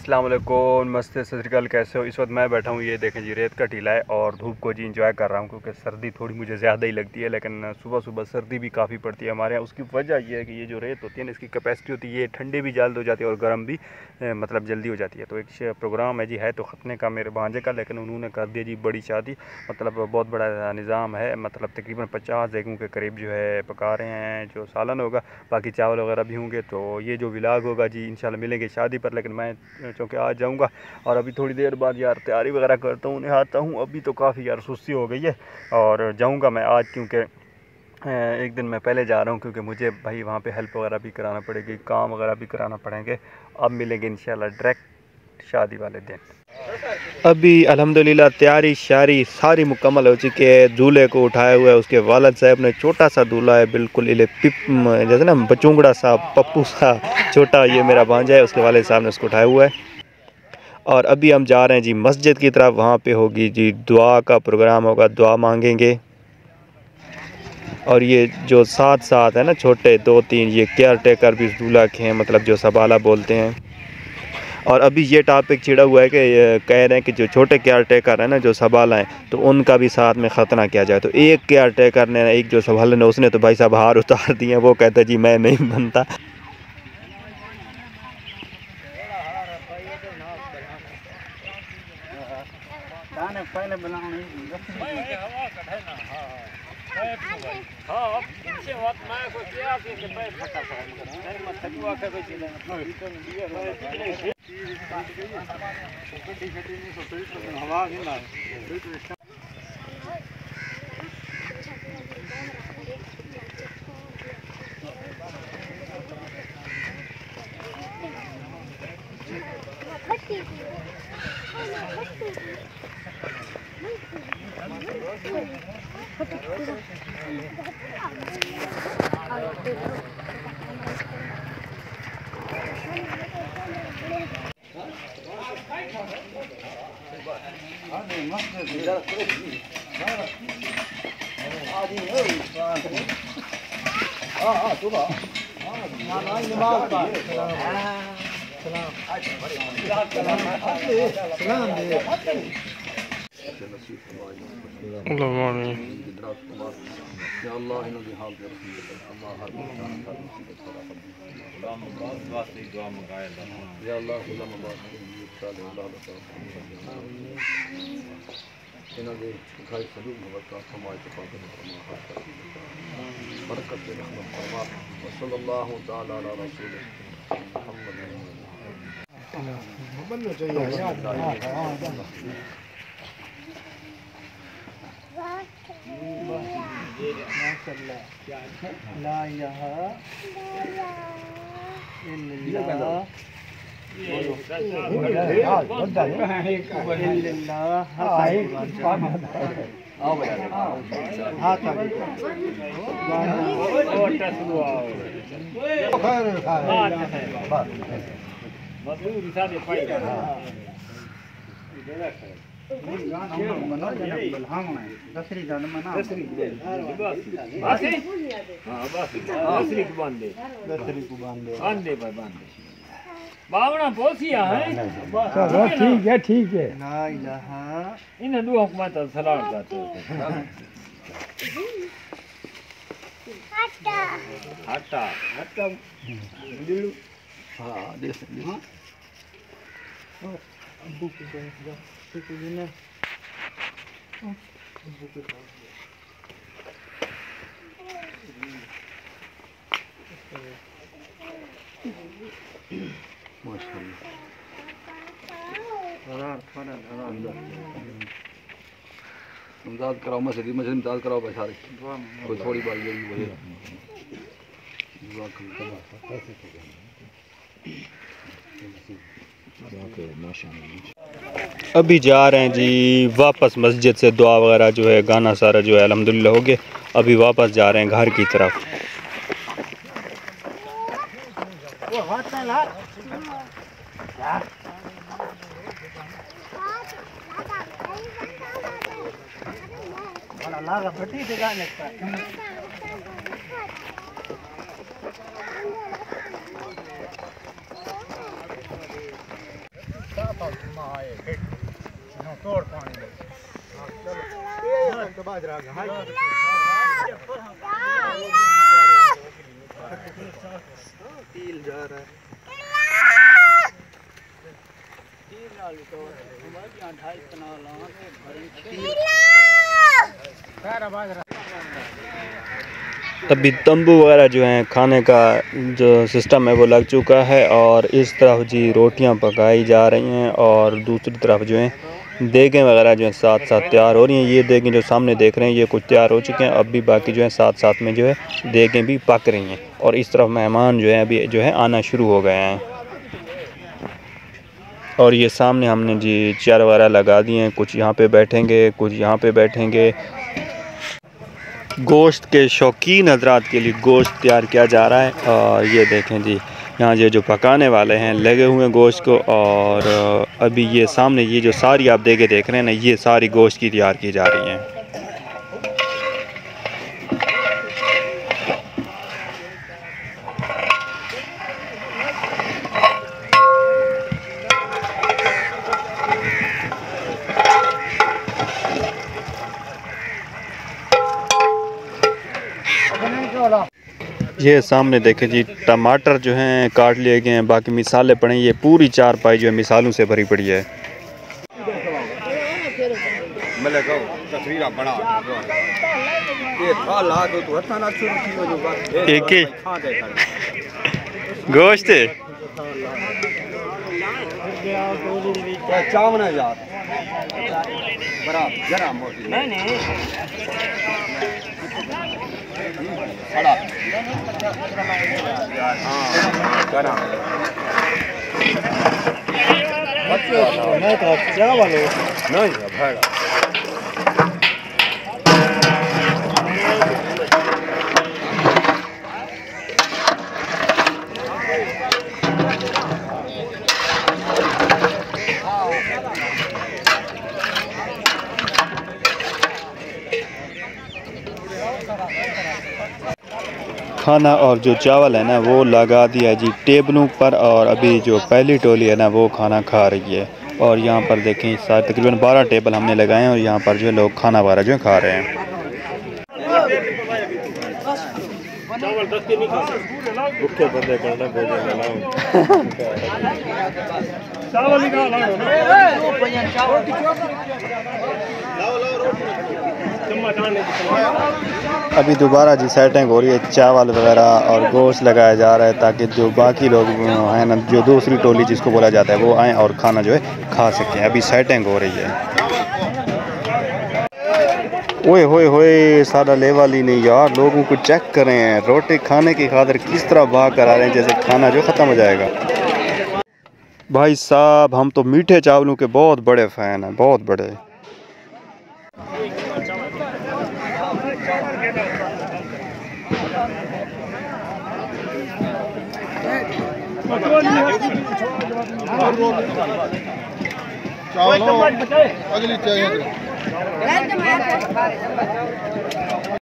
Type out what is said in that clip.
अस्सलाम वालेकुम, नमस्ते, सत श्री अकाल। कैसे हो? इस वक्त मैं बैठा हूँ, ये देखें जी, रेत का टीला है और धूप को जी इंजॉय कर रहा हूँ क्योंकि सर्दी थोड़ी मुझे ज़्यादा ही लगती है, लेकिन सुबह सुबह सर्दी भी काफ़ी पड़ती है हमारे यहाँ। उसकी वजह ये है कि ये जो रेत होती है ना, इसकी कैपेसिटी होती है, ये ठंडी भी जल्द हो जाती है और गर्म भी मतलब जल्दी हो जाती है। तो एक प्रोग्राम है जी, है तो ख़तने का मेरे भांजे का, लेकिन उन्होंने कर दिया जी बड़ी शादी, मतलब बहुत बड़ा निज़ाम है, मतलब तकरीबन 50 जगहों के करीब जो है पका रहे हैं, जो सालन होगा, बाकी चावल वगैरह भी होंगे। तो ये जो व्लॉग होगा जी इंशाल्लाह मिलेंगे शादी पर, लेकिन मैं चूँकि आज जाऊँगा और अभी थोड़ी देर बाद यार तैयारी वगैरह करता हूँ, नहाता हूँ। अभी तो काफ़ी यार सुस्ती हो गई है और जाऊँगा मैं आज, क्योंकि एक दिन मैं पहले जा रहा हूँ, क्योंकि मुझे भाई वहाँ पे हेल्प वगैरह भी कराना पड़ेगी, काम वगैरह भी कराना पड़ेंगे। अब मिलेंगे इंशाल्लाह डायरेक्ट शादी वाले दिन। अभी अल्हम्दुलिल्लाह तैयारी शारी सारी मुकम्मल हो चुकी है। दूल्हे को उठाया हुआ है उसके वालिद साहब ने, छोटा सा दूल्हा है, बिल्कुल जैसे ना बचूंगड़ा सा, पप्पू सा छोटा, ये मेरा भांजा है, उसके वालिद साहब ने उसको उठाया हुआ है। और अभी हम जा रहे हैं जी मस्जिद की तरफ, वहाँ पे होगी जी दुआ का प्रोग्राम होगा, दुआ मांगेंगे। और ये जो साथ साथ है ना छोटे 2-3, ये केयर टेकर भी दूल्हा के हैं, मतलब जो सबाला बोलते हैं। और अभी ये टॉपिक छिड़ा हुआ है कि कह रहे हैं कि जो छोटे केयर टेकर है ना, जो सबाला हैं, तो उनका भी साथ में ख़तना किया जाए। तो एक केयर टेकर ने, एक जो सबाला ने, उसने तो भाई साहब हार उतार दिए, वो कहता है जी मैं नहीं बनता। बावना पोसिया है, ठीक है ठीक है। ला इलाहा इन दो हुकूमत सलाम करते हैं। हटा हटा हटा दिलू, हां देख हां अब्बू को जा तो ना अब्बू को माशाल्लाह इमदाद कराओ, मस्जिद इमदाद कराओ भाई सारे, कोई थोड़ी बात यही वही अभी जा रहे हैं जी वापस मस्जिद से, दुआ वगैरह जो है, गाना सारा जो है अल्हम्दुलिल्लाह हो गया। अभी वापस जा रहे हैं घर की तरफ। तोड़ पानी तो बाजरा जा रहा है अभी तंबू वगैरह जो हैं खाने का जो सिस्टम है वो लग चुका है और इस तरफ जी रोटियां पकाई जा रही हैं और दूसरी तरफ जो है देगें वगैरह जो है साथ साथ तैयार हो रही हैं। ये देगें जो सामने देख रहे हैं ये कुछ तैयार हो चुके हैं, अब भी बाकी जो है साथ साथ में जो है देगें भी पक रही हैं और इस तरफ मेहमान जो है अभी जो है आना शुरू हो गए हैं। और ये सामने हमने जी चेयर वगैरह लगा दिए हैं, कुछ यहाँ पे बैठेंगे कुछ यहाँ पे बैठेंगे। गोश्त के शौकीन हजरात के लिए गोश्त तैयार किया जा रहा है और ये देखें जी यहाँ ये जो पकाने वाले हैं लगे हुए हैं गोश्त को और अभी ये सामने ये जो सारी आप देख रहे हैं ना ये सारी गोश्त की तैयार की जा रही हैं। ये सामने देखें जी टमाटर जो हैं काट लिए गए हैं, बाकी मिसालें पड़े, ये पूरी चारपाई जो है मिसालों से भरी पड़ी है। एक ही गोश्त खाना और जो चावल है ना वो लगा दिया जी टेबलों पर और अभी जो पहली टोली है ना वो खाना खा रही है। और यहाँ पर देखें सारे तकरीबन 12 टेबल हमने लगाए हैं और यहाँ पर जो लोग खाना वगैरह जो खा रहे हैं। अभी दोबारा जी सेटिंग हो रही है, चावल वगैरह और गोश्त लगाया जा रहा है ताकि जो बाकी लोग हैं ना जो दूसरी टोली जिसको बोला जाता है वो आएँ और खाना जो है खा सकें। अभी सेटिंग हो रही है। ओए होए होए सारा लेवल ही नहीं यार, लोगों को चेक करें रोटी खाने की खातिर किस तरह भाग कर आ रहे हैं जैसे खाना जो ख़त्म हो जाएगा। भाई साहब हम तो मीठे चावलों के बहुत बड़े फ़ैन हैं, बहुत बड़े। अगली चाहिए